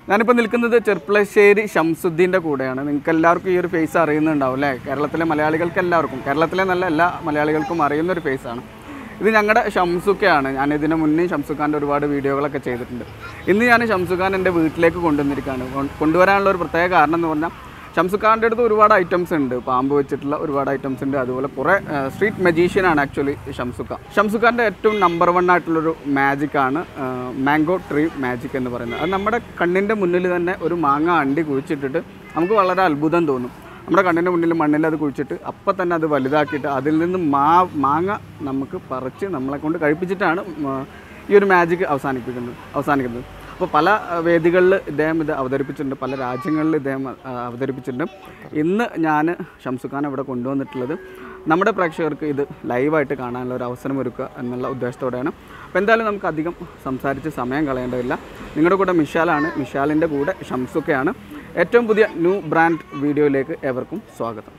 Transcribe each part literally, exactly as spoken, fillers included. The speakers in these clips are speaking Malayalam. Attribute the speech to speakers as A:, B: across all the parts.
A: ഞാനിപ്പോൾ നിൽക്കുന്നത് ചെർപ്പളശ്ശേരി ഷംസുദ്ദീൻ്റെ കൂടെയാണ്. നിങ്ങൾക്ക് എല്ലാവർക്കും ഈ ഒരു ഫേസ് അറിയുന്നുണ്ടാവും അല്ലേ? കേരളത്തിലെ മലയാളികൾക്ക് എല്ലാവർക്കും, കേരളത്തിലെ നല്ല എല്ലാ മലയാളികൾക്കും അറിയുന്നൊരു ഫേസാണ്. ഇത് ഞങ്ങളുടെ ഷംസുക്കയാണ്. ഞാൻ ഇതിന് മുന്നേ ഷംസുഖാൻ്റെ ഒരുപാട് വീഡിയോകളൊക്കെ ചെയ്തിട്ടുണ്ട്. ഇന്ന് ഞാൻ ഷംസുഖാൻ എൻ്റെ വീട്ടിലേക്ക് കൊണ്ടുവന്നിരിക്കുകയാണ്. കൊണ്ടുവരാനുള്ള ഒരു പ്രത്യേക കാരണം എന്ന് പറഞ്ഞാൽ ഷംസുഖാൻ്റെ അടുത്ത് ഒരുപാട് ഐറ്റംസ് ഉണ്ട്. പാമ്പ് വെച്ചിട്ടുള്ള ഒരുപാട് ഐറ്റംസ് ഉണ്ട്. അതുപോലെ കുറേ സ്ട്രീറ്റ് മജീഷ്യനാണ് ആക്ച്വലി ഷംസുഖ. ഷംസുഖാൻ്റെ ഏറ്റവും നമ്പർ വൺ ആയിട്ടുള്ളൊരു മാജിക്കാണ് മാംഗോ ട്രീ മാജിക് എന്ന് പറയുന്നത്. അത് നമ്മുടെ കണ്ണിൻ്റെ മുന്നിൽ തന്നെ ഒരു മാങ്ങ അണ്ടി കുഴിച്ചിട്ടിട്ട് നമുക്ക് വളരെ അത്ഭുതം തോന്നും. നമ്മുടെ കണ്ണിൻ്റെ മുന്നിൽ മണ്ണിൽ അത് കുഴിച്ചിട്ട് അപ്പം തന്നെ അത് വലുതാക്കിയിട്ട് അതിൽ നിന്ന് മാ മാങ്ങ നമുക്ക് പറിച്ച് നമ്മളെ കൊണ്ട് കഴിപ്പിച്ചിട്ടാണ് ഈ ഒരു മാജിക് അവസാനിപ്പിക്കുന്നത് അവസാനിക്കുന്നത് അപ്പോൾ പല വേദികളിൽ ഇദ്ദേഹം ഇത് അവതരിപ്പിച്ചിട്ടുണ്ട്, പല രാജ്യങ്ങളിൽ ഇദ്ദേഹം അവതരിപ്പിച്ചിട്ടുണ്ട്. ഇന്ന് ഞാൻ ഷംസുഖാൻ ഇവിടെ കൊണ്ടുവന്നിട്ടുള്ളത് നമ്മുടെ പ്രേക്ഷകർക്ക് ഇത് ലൈവായിട്ട് കാണാനുള്ള ഒരു അവസരം ഒരുക്കുക എന്നുള്ള ഉദ്ദേശത്തോടെയാണ്. അപ്പോൾ എന്തായാലും നമുക്ക് അധികം സംസാരിച്ച് സമയം കളയേണ്ടതില്ല. നിങ്ങളുടെ കൂടെ മിഷാലാണ്, മിഷാലിൻ്റെ കൂടെ ഷംസുഖയാണ്. ഏറ്റവും പുതിയ ന്യൂ ബ്രാൻഡ് വീഡിയോയിലേക്ക് ഏവർക്കും സ്വാഗതം.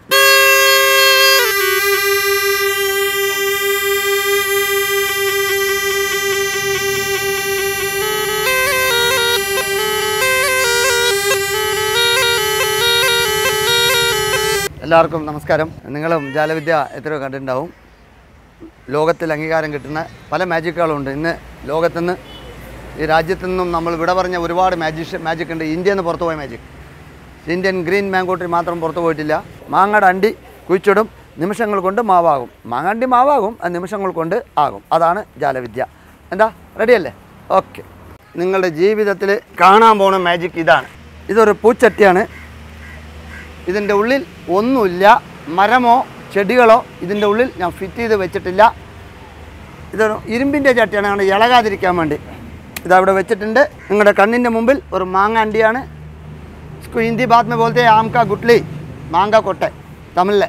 B: എല്ലാവർക്കും നമസ്കാരം. നിങ്ങളും ജാലവിദ്യ എത്രയോ കണ്ടിട്ടുണ്ടാവും. ലോകത്തിൽ അംഗീകാരം കിട്ടുന്ന പല മാജിക്കുകളുണ്ട്. ഇന്ന് ലോകത്തുനിന്ന് ഈ രാജ്യത്തു നിന്നും നമ്മൾ വിട പറഞ്ഞ ഒരുപാട് മാജിഷ് മാജിക് ഉണ്ട്. ഇന്ത്യയിൽ നിന്ന് പുറത്തു പോയ magic, Indian green mango tree മാത്രം പുറത്തു പോയിട്ടില്ല. മാങ്ങയുടെ അണ്ടി കുഴിച്ചിടും, നിമിഷങ്ങൾ കൊണ്ട് മാവാകും. മാങ്ങണ്ടി മാവാകും, അത് നിമിഷങ്ങൾ കൊണ്ട് ആകും. അതാണ് ജാലവിദ്യ. എന്താ റെഡിയല്ലേ? ഓക്കെ. നിങ്ങളുടെ ജീവിതത്തിൽ കാണാൻ പോകുന്ന മാജിക് ഇതാണ്. ഇതൊരു പൂച്ചട്ടിയാണ്. ഇതിൻ്റെ ഉള്ളിൽ ഒന്നുമില്ല, മരമോ ചെടികളോ ഇതിൻ്റെ ഉള്ളിൽ ഞാൻ ഫിറ്റ് ചെയ്ത് വെച്ചിട്ടില്ല. ഇതൊരു ഇരുമ്പിൻ്റെ ചട്ടിയാണ്, അങ്ങനെ ഇളകാതിരിക്കാൻ വേണ്ടി ഇതവിടെ വെച്ചിട്ടുണ്ട്. നിങ്ങളുടെ കണ്ണിൻ്റെ മുമ്പിൽ ഒരു മാങ്ങ അണ്ടിയാണ്. ഹിന്ദി ബാത് മേ ബോൾത്തെ ആം കാ ഗുട്ട്ലി, മാങ്ക കൊട്ട, തമിഴിലെ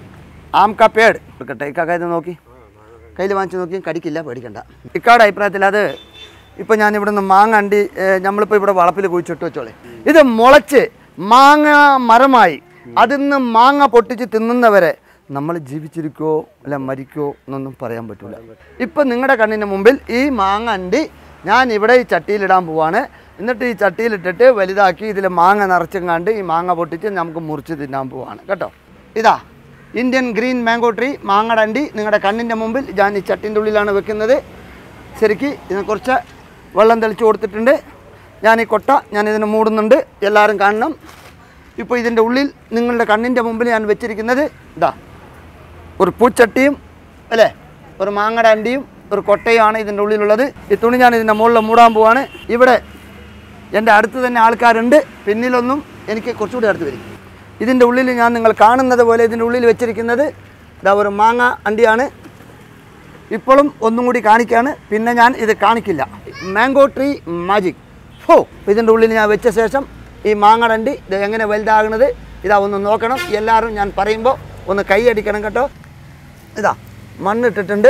B: ആം കാ പേട്. എടുക്കട്ടെ, ഇക്കാക്ക ഇത് നോക്കി, കയ്യിൽ വാങ്ങിച്ച് നോക്കി, കടിക്കില്ല, പേടിക്കണ്ട. ഇക്കാടെ അഭിപ്രായത്തിൽ അത് ഇപ്പോൾ ഞാൻ ഇവിടെ നിന്ന് മാങ്ങ അണ്ടി നമ്മളിപ്പോൾ ഇവിടെ വളപ്പിൽ കുഴിച്ചിട്ട് വെച്ചോളെ, ഇത് മുളച്ച് മാങ്ങ മരമായി അതിൽ നിന്ന് മാങ്ങ പൊട്ടിച്ച് തിന്നുന്നവരെ നമ്മൾ ജീവിച്ചിരിക്കോ അല്ല മരിക്കോ എന്നൊന്നും പറയാൻ പറ്റില്ല. ഇപ്പം നിങ്ങളുടെ കണ്ണിന് മുമ്പിൽ ഈ മാങ്ങ അണ്ടി ഞാൻ ഇവിടെ ഈ ചട്ടിയിലിടാൻ പോവാണ്. എന്നിട്ട് ഈ ചട്ടിയിലിട്ടിട്ട് വലുതാക്കി ഇതിൽ മാങ്ങ നിറച്ചും കണ്ട് ഈ മാങ്ങ പൊട്ടിച്ച് നമുക്ക് മുറിച്ച് തിന്നാൻ പോവാണ് കേട്ടോ. ഇതാ ഇന്ത്യൻ ഗ്രീൻ മാംഗോ ട്രീ മാങ്ങയുടെ അണ്ടി നിങ്ങളുടെ കണ്ണിൻ്റെ മുമ്പിൽ ഞാൻ ഈ ചട്ടിൻ്റെ ഉള്ളിലാണ് വെക്കുന്നത്. ശരിക്ക് ഇതിനെ കുറച്ച് വെള്ളം തെളിച്ച് കൊടുത്തിട്ടുണ്ട്. ഞാൻ ഈ കൊട്ട ഞാൻ ഇതിനെ മൂടുന്നുണ്ട്, എല്ലാവരും കാണണം. ഇപ്പോൾ ഇതിൻ്റെ ഉള്ളിൽ നിങ്ങളുടെ കണ്ണിൻ്റെ മുമ്പിൽ ഞാൻ വെച്ചിരിക്കുന്നത് ഇതാ ഒരു പൂച്ചട്ടിയും അല്ലേ, ഒരു മാങ്ങയുടെ അണ്ടിയും ഒരു കൊട്ടയുമാണ് ഇതിൻ്റെ ഉള്ളിലുള്ളത്. ഈ തുണി ഞാൻ ഇതിൻ്റെ മുകളിൽ മൂടാൻ പോവാണ്. ഇവിടെ എൻ്റെ അടുത്ത് തന്നെ ആൾക്കാരുണ്ട്, പിന്നിലൊന്നും എനിക്ക് കുറച്ചുകൂടി അടുത്ത് വരും. ഇതിൻ്റെ ഉള്ളിൽ ഞാൻ നിങ്ങൾ കാണുന്നത് പോലെ ഇതിൻ്റെ ഉള്ളിൽ വെച്ചിരിക്കുന്നത് ഇതാ ഒരു മാങ്ങ അണ്ടിയാണ്. ഇപ്പോഴും ഒന്നും കൂടി കാണിക്കുകയാണ്, പിന്നെ ഞാൻ ഇത് കാണിക്കില്ല. Mango tree magic. ഹോ, ഇതിൻ്റെ ഉള്ളിൽ ഞാൻ വെച്ച ശേഷം ഈ മാങ്ങടണ്ടി ഇത് എങ്ങനെ വലുതാകുന്നത് ഇതാ ഒന്ന് നോക്കണം. എല്ലാവരും ഞാൻ പറയുമ്പോൾ ഒന്ന് കൈയടിക്കണം കേട്ടോ. ഇതാ മണ്ണിട്ടിട്ടുണ്ട്,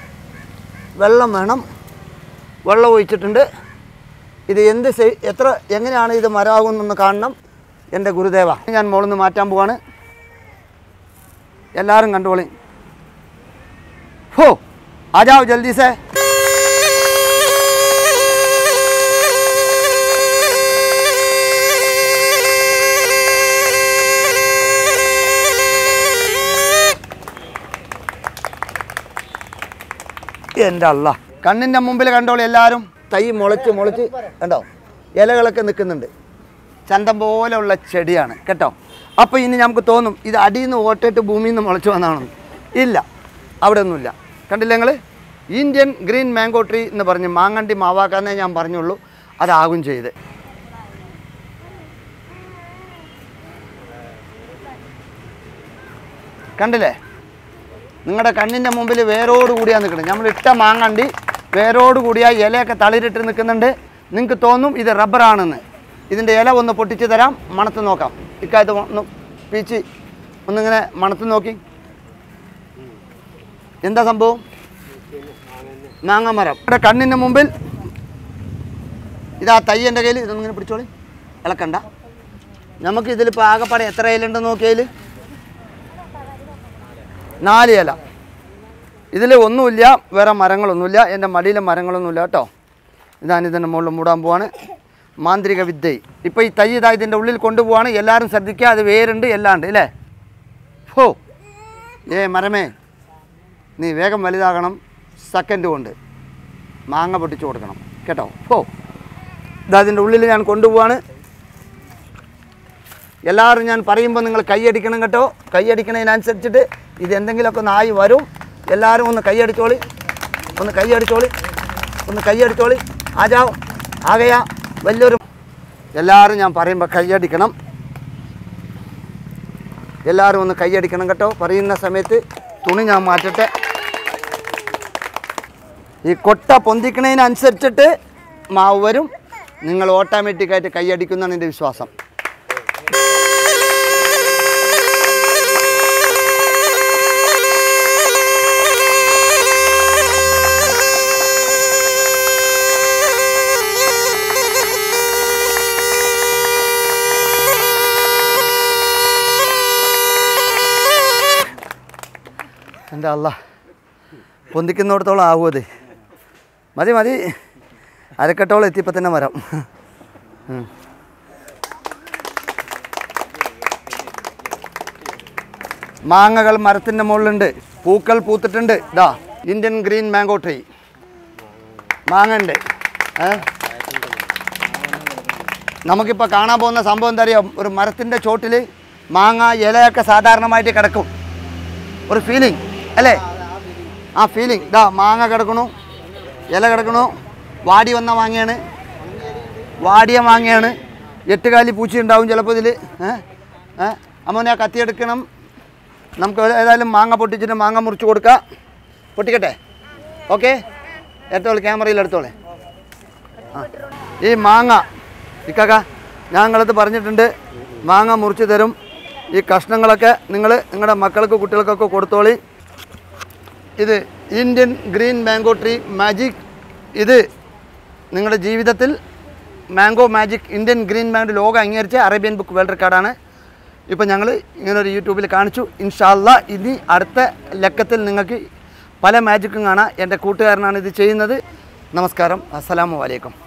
B: വെള്ളം വേണം, വെള്ളം ഒഴിച്ചിട്ടുണ്ട്. ഇത് എന്ത് എത്ര എങ്ങനെയാണ് ഇത് മരമാകുമെന്നൊന്ന് കാണണം എൻ്റെ ഗുരുദേവ. ഞാൻ മുകളിൽ നിന്ന് മാറ്റാൻ പോവാണ്, എല്ലാവരും കണ്ടോളി. ഹോ, ആജാവ് ജൽദി സേ. എൻ്റെ അല്ല, കണ്ണിൻ്റെ മുമ്പിൽ കണ്ടോളൂ എല്ലാവരും. തൈ മുളച്ച് മുളച്ച് കണ്ടോ, ഇലകളൊക്കെ നിൽക്കുന്നുണ്ട്. ചന്തം പോലെയുള്ള ചെടിയാണ് കേട്ടോ. അപ്പോൾ ഇനി നമുക്ക് തോന്നും ഇത് അടിയിൽ നിന്ന് ഓട്ടിട്ട് ഭൂമിയിൽ നിന്ന് മുളച്ച് വന്നാണെന്ന്. ഇല്ല, അവിടെ ഒന്നുമില്ല. കണ്ടില്ല നിങ്ങൾ? ഇന്ത്യൻ ഗ്രീൻ മാംഗോ ട്രീ എന്ന് പറഞ്ഞ് മാങ്ങണ്ടി മാവാക്കാന്നേ ഞാൻ പറഞ്ഞുള്ളൂ, അതാകും ചെയ്ത്. കണ്ടില്ലേ? നിങ്ങളുടെ കണ്ണിൻ്റെ മുമ്പിൽ വേരോട് കൂടിയാണ് നിൽക്കുന്നത്. നമ്മൾ ഇട്ട മാങ്ങണ്ടി വേരോട് കൂടിയ ഇലയൊക്കെ തളിരിട്ട് നിൽക്കുന്നുണ്ട്. നിങ്ങൾക്ക് തോന്നും ഇത് റബ്ബറാണെന്ന്. ഇതിൻ്റെ ഇല ഒന്ന് പൊട്ടിച്ച് തരാം, മണത്ത് നോക്കാം. ഇക്കാലത്ത് ഒന്ന് പീച്ച് ഒന്നിങ്ങനെ മണത്ത് നോക്കി. എന്താ സംഭവം? മാങ്ങമരം. ഇവിടെ കണ്ണിൻ്റെ മുമ്പിൽ ഇതാ തൈ എൻ്റെ കയ്യിൽ. ഇതൊന്നിങ്ങനെ പിടിച്ചോളി, ഇളക്കണ്ട. നമുക്ക് ഇതിലിപ്പോൾ ആകെപ്പാടെ എത്ര ഇലുണ്ടെന്ന് നോക്കിയതിൽ നാല് ഇല. ഇതിൽ ഒന്നുമില്ല, വേറെ മരങ്ങളൊന്നുമില്ല, എൻ്റെ മടിയിലെ മരങ്ങളൊന്നുമില്ല കേട്ടോ. ഞാനിതിൻ്റെ മുകളിൽ മൂടാൻ പോവാണ്. മാന്ത്രിക വിദ്യ. ഇപ്പോൾ ഈ തൈ ഇതാ ഇതിൻ്റെ ഉള്ളിൽ കൊണ്ടുപോവാണ്. എല്ലാവരും ശ്രദ്ധിക്കുക, അത് വേരുണ്ട് എല്ലാം ഉണ്ട് അല്ലേ. ഹോ ഏ മരമേ, നീ വേഗം വലുതാകണം. സെക്കൻഡ് കൊണ്ട് മാങ്ങ പൊട്ടിച്ചു കൊടുക്കണം കേട്ടോ. ഹോ ഇതാ അതിൻ്റെ ഉള്ളിൽ ഞാൻ കൊണ്ടുപോവാണ്. എല്ലാവരും ഞാൻ പറയുമ്പോൾ നിങ്ങൾ കൈയടിക്കണം കേട്ടോ. കൈയടിക്കണതിനനുസരിച്ചിട്ട് ഇത് എന്തെങ്കിലുമൊക്കെ ഒന്ന് ആയി വരും. എല്ലാവരും ഒന്ന് കൈയടിച്ചോളി, ഒന്ന് കൈയടിച്ചോളി, ഒന്ന് കൈയടിച്ചോളി. ആജാവ് ആകയാ വലിയൊരു. എല്ലാവരും ഞാൻ പറയുമ്പോൾ കൈയടിക്കണം. എല്ലാവരും ഒന്ന് കൈയടിക്കണം കേട്ടോ. പറയുന്ന സമയത്ത് തുണി ഞാൻ മാറ്റട്ടെ. ഈ കൊട്ട പൊന്തിക്കണതിനനുസരിച്ചിട്ട് മാവ് വരും. നിങ്ങൾ ഓട്ടോമാറ്റിക്കായിട്ട് കൈയടിക്കുന്നതാണ് എൻ്റെ വിശ്വാസം. എൻ്റെ അല്ല, പൊന്തിക്കുന്നിടത്തോളം ആവുമത്. മതി മതി, അരക്കെട്ടോളം എത്തിയപ്പോൾ തന്നെ മരം. മാങ്ങകൾ മരത്തിൻ്റെ മുകളിലുണ്ട്, പൂക്കൾ പൂത്തിട്ടുണ്ട്. ഇതാ ഇന്ത്യൻ ഗ്രീൻ മാംഗോ ട്രീ മാങ്ങ ഉണ്ട്. നമുക്കിപ്പോൾ കാണാൻ പോകുന്ന സംഭവം എന്താ അറിയാം? ഒരു മരത്തിൻ്റെ ചോട്ടിൽ മാങ്ങ ഇലയൊക്കെ സാധാരണമായിട്ട് കിടക്കും. ഒരു ഫീലിംഗ് അല്ലേ? ആ ഫീലിംഗ്. ഇതാ മാങ്ങ കിടക്കണു, ഇല കിടക്കണു. വാടി വന്ന മാങ്ങയാണ്, വാടിയ മാങ്ങയാണ്. എട്ടുകാലി പൂച്ച ഉണ്ടാവും ചിലപ്പോൾ ഇതിൽ. ഏഹ് അമ്മോനെ കത്തിയെടുക്കണം. നമുക്ക് ഏതായാലും മാങ്ങ പൊട്ടിച്ചിട്ട് മാങ്ങ മുറിച്ച് കൊടുക്കാം. പൊട്ടിക്കട്ടെ? ഓക്കെ, എടുത്തോളെ, ക്യാമറയിൽ എടുത്തോളെ. ആ ഈ മാങ്ങ ഇക്കാക്ക ഞങ്ങളത് പറഞ്ഞിട്ടുണ്ട്, മാങ്ങ മുറിച്ച് തരും. ഈ കഷ്ണങ്ങളൊക്കെ നിങ്ങൾ നിങ്ങളുടെ മക്കൾക്ക് കുട്ടികൾക്കൊക്കെ കൊടുത്തോളി. ഇത് Indian green mango tree magic. ഇത് നിങ്ങളുടെ ജീവിതത്തിൽ mango magic Indian green mango ലോകം അംഗീകരിച്ച അറേബ്യൻ ബുക്ക് വേൾഡ് റെക്കോർഡാണ്. ഇപ്പോൾ ഞങ്ങൾ ഇങ്ങനൊരു യൂട്യൂബിൽ കാണിച്ചു. ഇൻഷാ അല്ലാ ഇനി അടുത്ത ലക്കത്തിൽ നിങ്ങൾക്ക് പല മാജിക്കും കാണാം. എൻ്റെ കൂട്ടുകാരനാണ് ഇത് ചെയ്യുന്നത്. നമസ്കാരം, അസ്സലാമു അലൈക്കും.